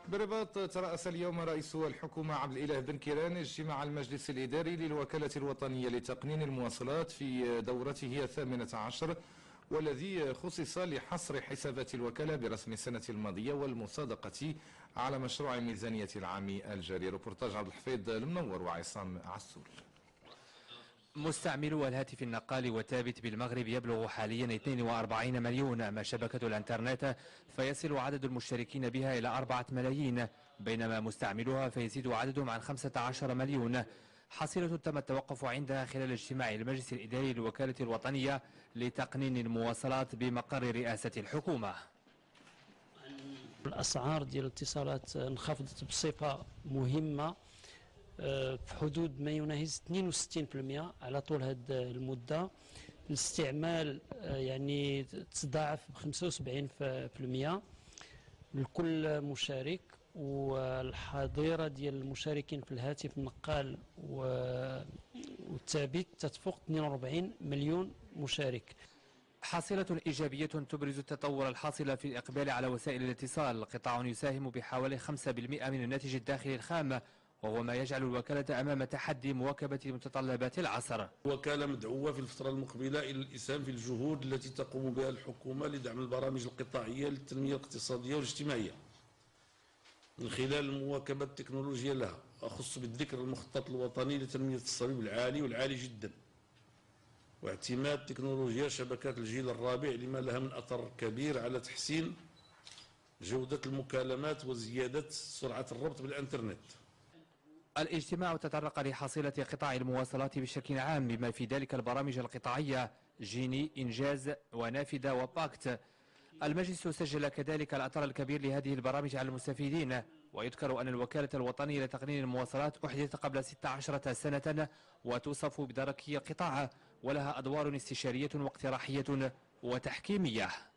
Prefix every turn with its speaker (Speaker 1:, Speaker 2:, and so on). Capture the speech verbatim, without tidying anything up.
Speaker 1: بالرباط ترأس اليوم رئيس الحكومة عبد الإله بن كيران اجتماع المجلس الإداري للوكالة الوطنية لتقنين المواصلات في دورته الثامنة عشر، والذي خصص لحصر حسابات الوكالة برسم السنة الماضية والمصادقة على مشروع ميزانية العام الجاري. ريبورتاج عبد الحفيظ المنور وعصام عسول.
Speaker 2: مستعملو الهاتف النقال والثابت بالمغرب يبلغ حاليا اثنين وأربعين مليون، أما شبكة الانترنت فيصل عدد المشتركين بها إلى أربعة ملايين، بينما مستعملوها فيزيد عددهم عن خمسة عشر مليون. حصيلة تم التوقف عندها خلال اجتماع المجلس الإداري للوكالة الوطنية لتقنين المواصلات بمقر رئاسة الحكومة.
Speaker 3: الأسعار ديال الاتصالات انخفضت بصفة مهمة في حدود ما يناهز اثنين وستين بالمئة على طول هذه المدة. الاستعمال يعني تضاعف ب خمسة وسبعين بالمئة لكل مشارك، والحظيرة ديال المشاركين في الهاتف النقال والثابت تتفوق اثنين وأربعين مليون مشارك.
Speaker 2: حاصلة إيجابية تبرز التطور الحاصل في الإقبال على وسائل الاتصال، قطاع يساهم بحوالي خمسة بالمئة من الناتج الداخلي الخام، وهو ما يجعل الوكالة أمام تحدي مواكبة متطلبات العصر.
Speaker 4: الوكالة مدعوة في الفترة المقبلة إلى الإسهام في الجهود التي تقوم بها الحكومة لدعم البرامج القطاعية للتنمية الاقتصادية والاجتماعية من خلال مواكبة التكنولوجيا لها. أخص بالذكر المخطط الوطني لتنمية الصليب العالي والعالي جدا، واعتماد تكنولوجيا شبكات الجيل الرابع لما لها من أثر كبير على تحسين جودة المكالمات وزيادة سرعة الربط بالإنترنت.
Speaker 2: الاجتماع تطرق لحصيلة قطاع المواصلات بشكل عام، بما في ذلك البرامج القطاعية جيني، إنجاز، ونافذة، وباكت. المجلس سجل كذلك الأثر الكبير لهذه البرامج على المستفيدين، ويذكر أن الوكالة الوطنية لتقنين المواصلات أحدثت قبل ستة عشر سنة، وتوصف بدركي القطاع، ولها أدوار استشارية واقتراحية وتحكيمية.